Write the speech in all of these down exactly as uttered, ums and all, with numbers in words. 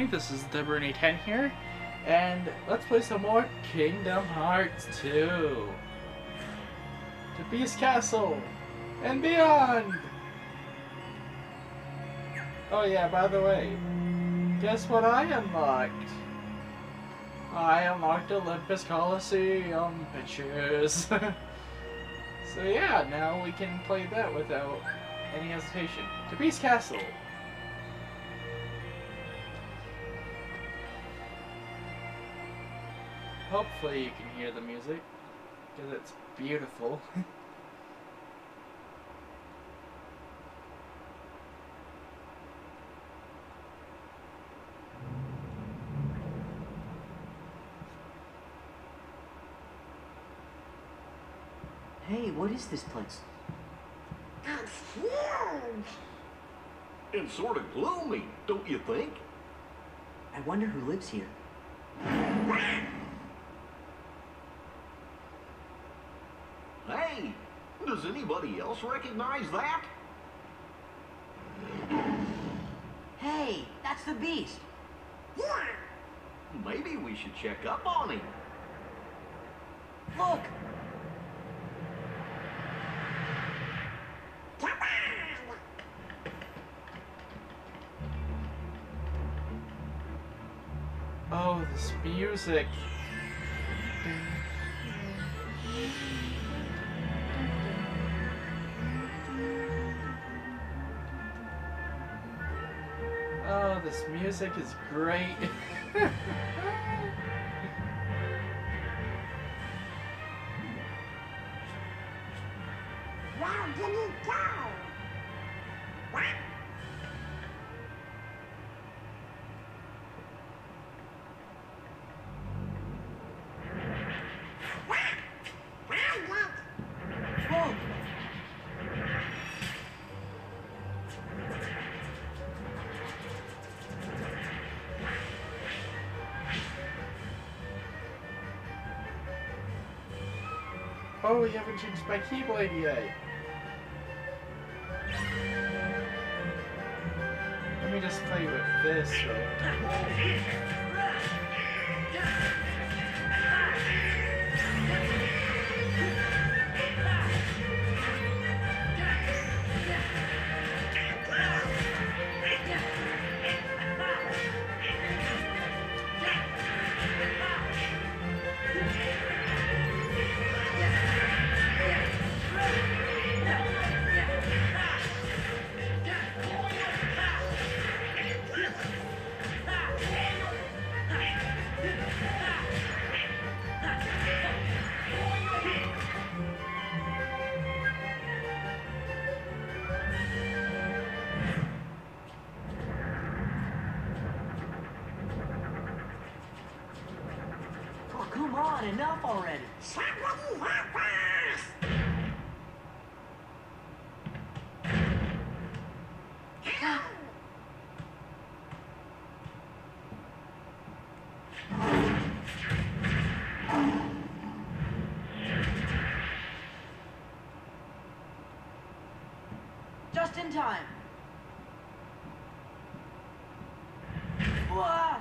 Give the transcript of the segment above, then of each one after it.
everybody, this is the Bruni ten here, and let's play some more Kingdom Hearts two. To Beast Castle and beyond! Oh yeah, by the way, guess what I unlocked? I unlocked Olympus Coliseum pictures. So yeah, now we can play that without any hesitation. To Beast Castle! Hopefully you can hear the music, because it's beautiful. Hey, what is this place? It's huge! It's sort of gloomy, don't you think? I wonder who lives here. Hey, does anybody else recognize that? Hey, that's the Beast! Yeah! Maybe we should check up on him. Look! Come on! Oh, this music. Oh, this music is great. Where did he go? What? What? Found it! Whoa! Oh, we haven't changed my Keyblade yet. Let me just play with this. Right? Oh, come on, enough already! Somebody help us! Help! Just in time! Whoa!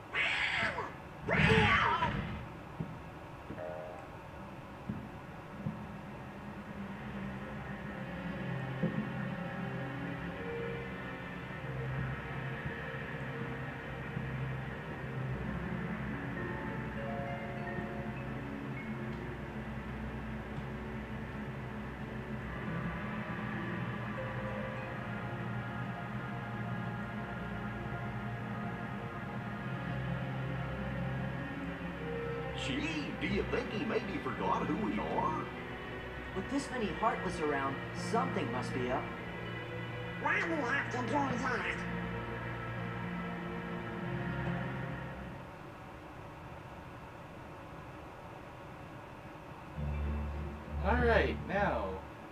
Gee, do you think he maybe forgot who we are? With this many Heartless around, something must be up. Why do we have to do that? Alright, now.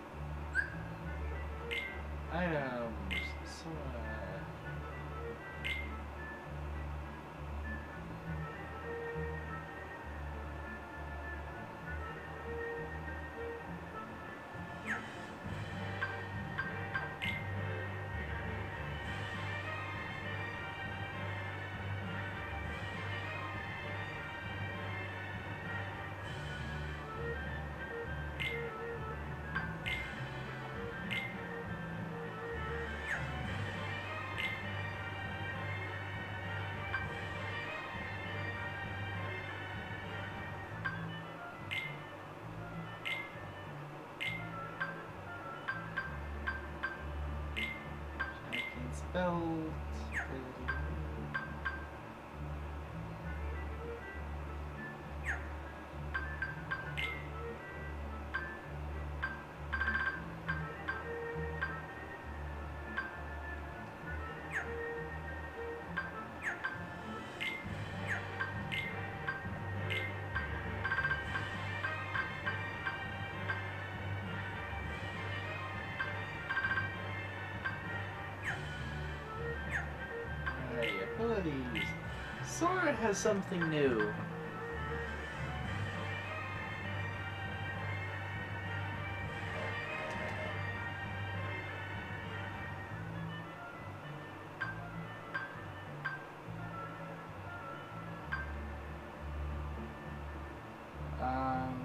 Items. So, uh, belt. Abilities. Sora has something new. Um.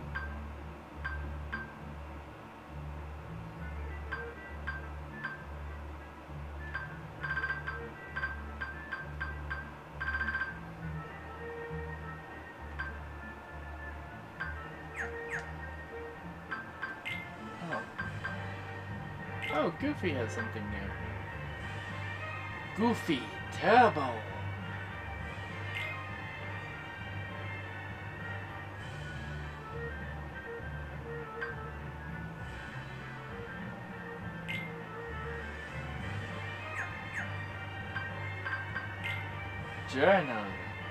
Oh, Goofy has something new. Goofy Turbo. Journal.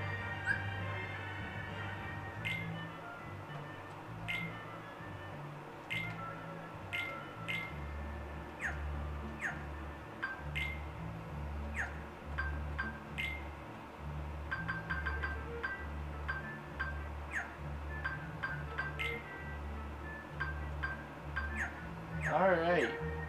All right.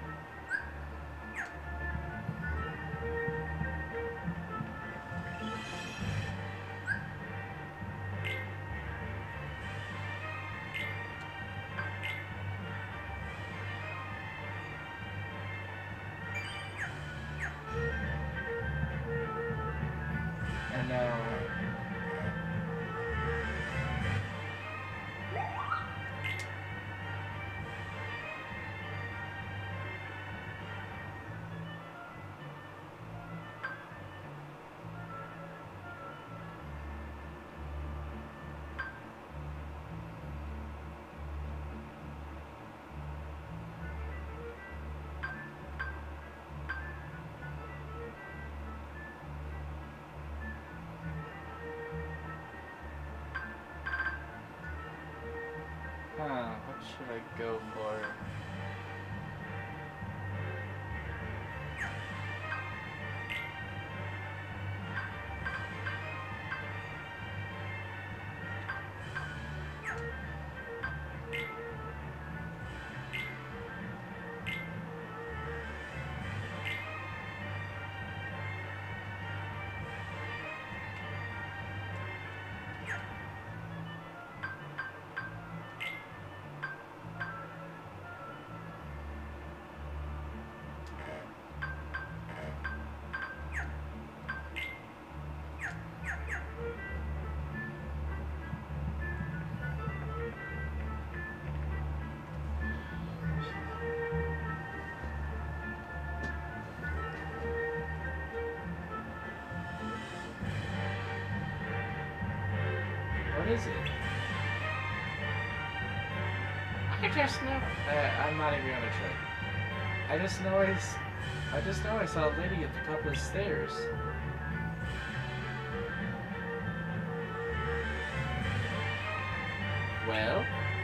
And now. Huh, what should I go for? What is it? I just know. Uh, I'm not even gonna try. I just know I, s- I just know I saw a lady at the top of the stairs. Well,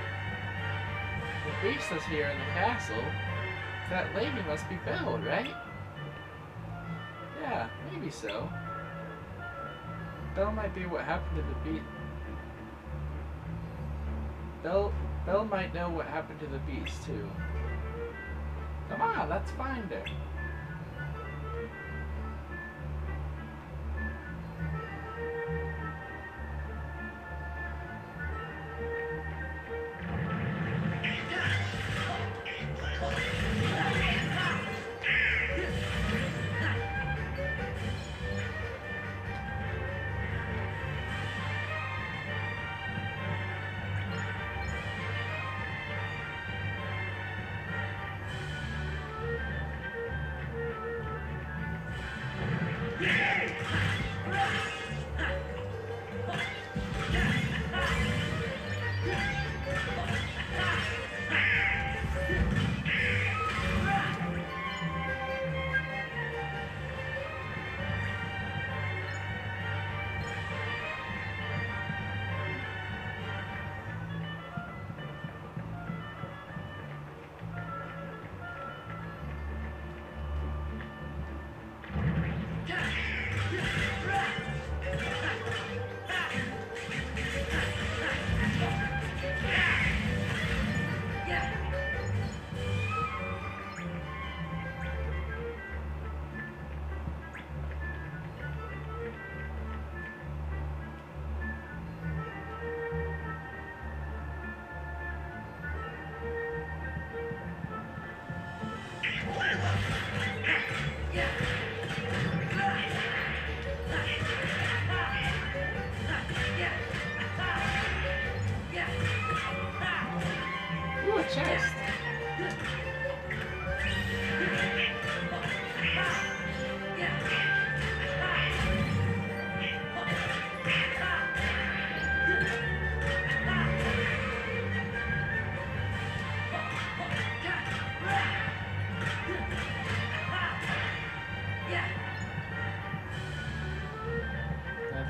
the beast is here in the castle. That lady must be Belle, right? Yeah, maybe so. Belle might be what happened to the beast. Belle, Belle might know what happened to the beast, too. Come on, let's find her.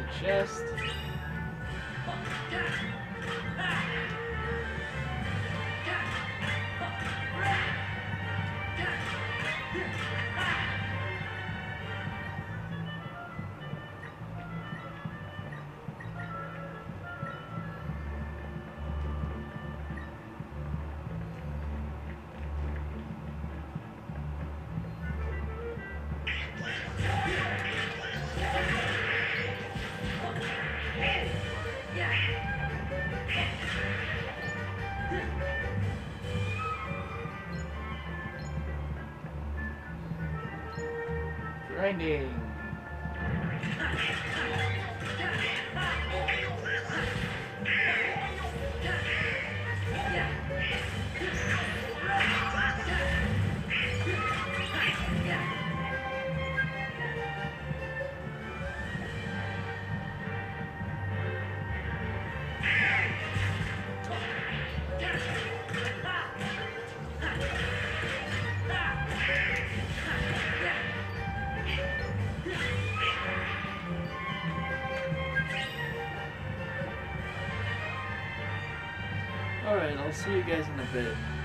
chest. Grinding. Alright, I'll see you guys in a bit.